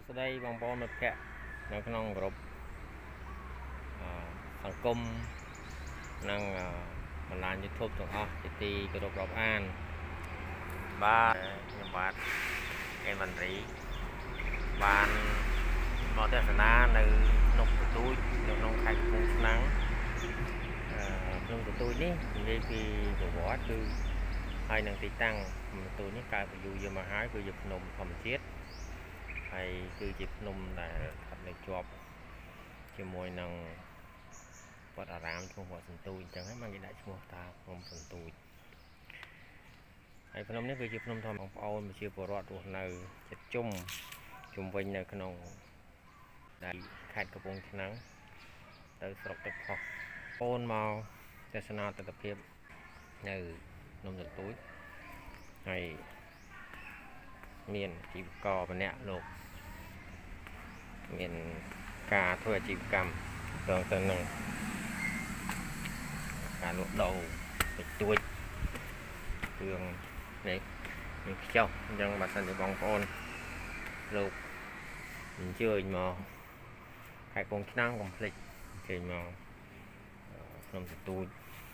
ស្ដីបងប្អូនមិត្តភក្តិនៅក្នុងក្រុមសង្គមនិងបណ្ដាញ YouTube ទាំងអស់ជាទីគោរពរាប់អានបាទខ្ញុំបាទអេមវ៉ាន់រីបានមកទស្សនានៅក្នុងទទូចនៅក្នុងខេត្តកំពង់ឆ្នាំងក្នុងទទូចនេះនិយាយពីប្រវត្តិគឺហើយនឹងទីតាំងទទូចនេះកើតពីយូរមកហើយគឺជាភ្នំធម្មជាតិហើយគឺជាភ្នំដែលស្ថិតនៅជាប់ជាមួយនឹងវត្តអារាមឈ្មោះវត្តសន្ទូចអញ្ចឹងហើយបានគេដាក់ឈ្មោះថាភ្នំសន្ទូចហើយភ្នំនេះគឺជាភ្នំធម្មបងប្អូនប្រជាពលរដ្ឋរស់នៅជិតជុំវិញនៅក្នុងដែលខេត្តកំពង់ឆ្នាំងទៅស្រុកទឹកផុសអូនមកទស្សនាទស្សនភាពនៅភ្នំសន្ទូចហើយមានជីវករម្នាក់លោកមានការធ្វើអាជីវកម្មទៅនឹងការលក់ដូរតិចតួចគ្រឿងនេះមានខ្ចោះអញ្ចឹងបើសិនជាបងប្អូនលោកអញ្ជើញមកខេត្តកំពង់ឆ្នាំងកុំភ្លេចអញ្ជើញមកភ្នំសន្ទូច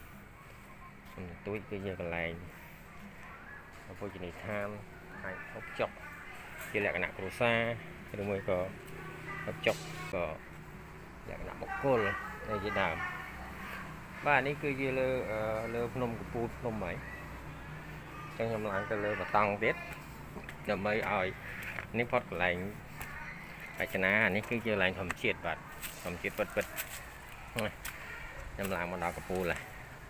គឺជាកន្លែងភោជនីយដ្ឋានហើយហូបចុកជាលក្ខណៈគ្រួសារឬមួយក៏ហូបចុកក៏លក្ខណៈបុគ្គលដែលជាដើមបាទនេះគឺជាលើភ្នំកំពូលភ្នំហើយអញ្ចឹងខ្ញុំឡើងទៅលើបតង់ទៀតដើម្បីឲ្យនេះផុតកន្លែងរចនានេះគឺជាកន្លែងធម្មជាតិបាទធម្មជាតិពិតខ្ញុំឡើងមកដល់កំពូលហើយ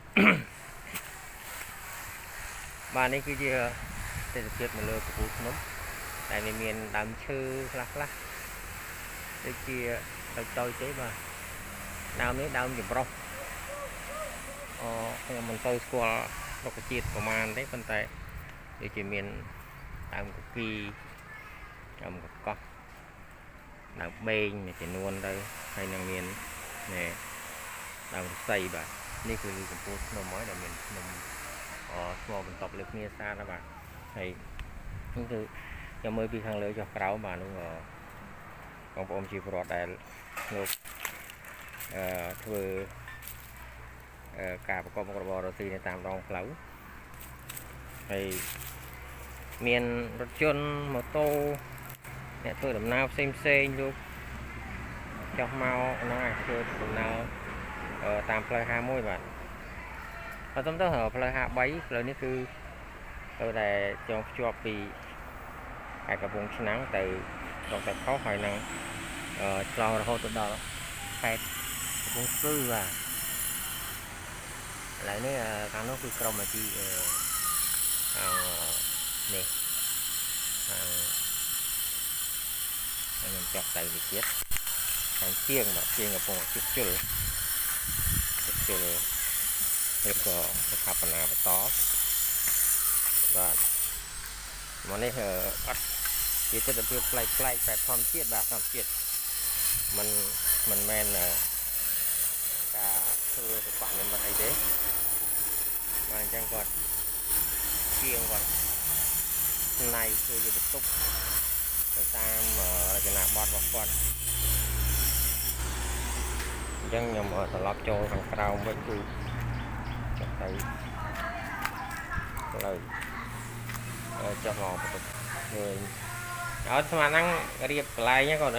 បាទនេះគឺជាទេសភាពនៅលើកំពូលភ្នំតែមានដើមឈើខ្លះដូចជាតូចទេបាទដើមនេះដើមចម្រុះខ្ញុំមិនទៅស្គាល់រុក្ខជាតិប្រមាណទេប៉ុន្តែដូចជាមានដើមកគីដើមកកោះដើមបេងមួយចំនួនទៅហើយនឹងមានដើមរស្មីបាទនេះគឺកំពូលភ្នំហើយដែលមានភ្នំស្មោបន្ទាប់លើគ្នាស្អាតណាស់បាទហើយនេះគឺខ្ញុំមើលពីខាងលើចុះក្រោមបាទនោះបងប្អូនជាពលរដ្ឋដែលលោកធ្វើការប្រកបមុខរបររកស៊ីនៅតាមដងផ្លូវហើយមានរថយន្តម៉ូតូអ្នកធ្វើដំណើរផ្សេងលោកចុះមកហ្នឹងហើយធ្វើដំណើរតាមផ្លូវ51បាទបើទៅផ្លូវ53ផ្លូវនេះគឺផ្លូវដែលចងភ្ជាប់ពីខេត្តកំពង់ឆ្នាំងទៅស្រុកទឹកផុសហើយនឹងឆ្លងរហូតទៅដល់ខេត្តកំពង់ស្ពឺបាទឥឡូវនេះខាងនោះគឺក្រុមអាជីខាងនេះខាងខ្ញុំចុះទៅនេះទៀតខាងជាងបាទជាងកំពុងជិះជុលឬក៏ស្ថាបនាបន្តបាទមកនេះអត់ជាទស្សនភាពប្លែកបែបធម្មជាតិបាទធម្មជាតិមិនមែនការធ្វើសិប្បនិម្មិតអីទេបាទអញ្ចឹងគាត់ជាងគាត់ណៃធ្វើជាបន្ទប់ទៅតាមរចនាបថរបស់គាត់អញ្ចឹងខ្ញុំត្រឡប់ចូលខាងក្រោមវិញគឺចុះទៅផ្លូវចុះមកបន្ទប់ឃើញអត់ស្មានហ្នឹងរៀបកន្លែងហ្នឹងគាត់ណា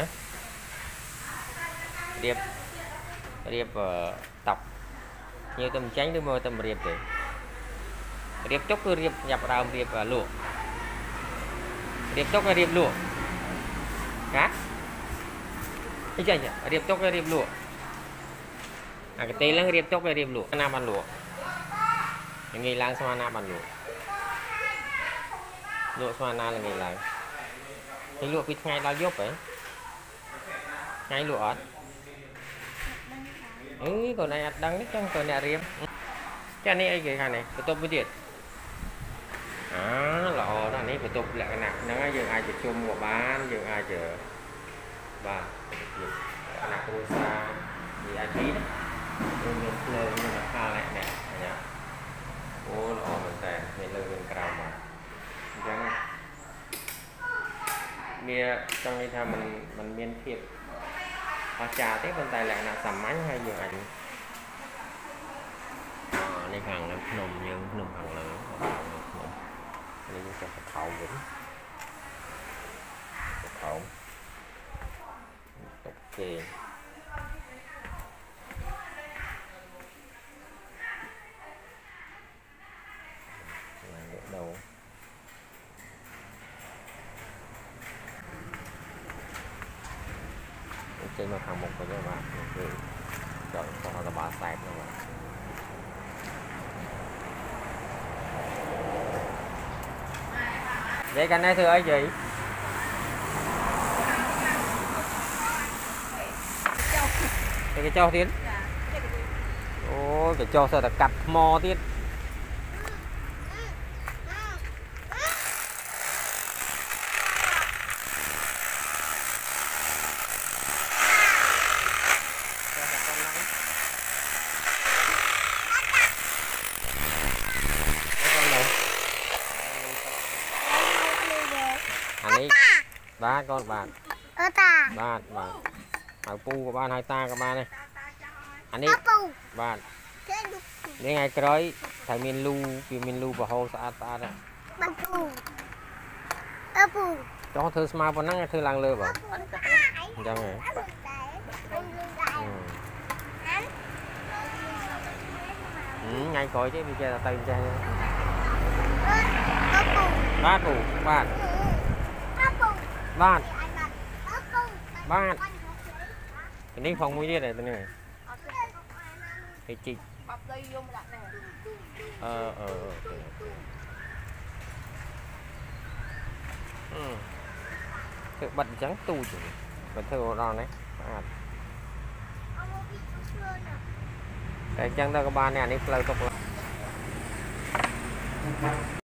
រៀបតប់ញើទៅមិនចាញ់ឬមកទៅរៀបទេរៀបចុកគឺរៀបញាប់ដើមរៀបលក់រៀបចុកហើយរៀបលក់ហ៎អីចាញ់រៀបចុកហើយរៀបលក់អាកទេឡើងរៀបចុកហើយរៀបលក់ណាបានលក់ល្ងាចឡើងស្មានណាបានលក់ស្មានណាល្ងាចឡើងនេះលក់ពីថ្ងៃដល់យប់ហ៎ថ្ងៃលក់អត់còn này đăng nhất trong còn nhà riêng cái này ai cái này phải tôm với tiền lọ đó này phải tôm lại cái nặng nó giờ ai chỉ chung của bán giờ ai chờ và nặng cô xa thì ai phí đó lên nhưng mà pha lại nè nhá ô lọ mình tè mình lên gần cào mà bia trong đây tham mình miên thiệp họ trà tiếp bên tay lại là sầm máy hay dường ảnh đây hàng là nồng nhưng nồng hàng lớn đây cho khẩu vững khẩu ok đầu trên mặt hàng một của các bạn chọn cho là bá sạch các bạn vậy cái này thưa ấy gì cái cho tiến ôi cái cho sao là cắt mò tiến ba con bạn ba hai pu của bạn hai ta các bạn này anh đi bạn đây ngày cái thầy miền lu và hồ sa ta đấy cho thưa smart vào năng thưa làng lơ vào chẳng này ngay coi chứ bây giờ là tay ra bát bù bát cái này phòng mũi đi này tên này cái chị tự bật trắng tu chứ bật thơ đó đấy cái chân đó các bạn này anh ấy lâu tục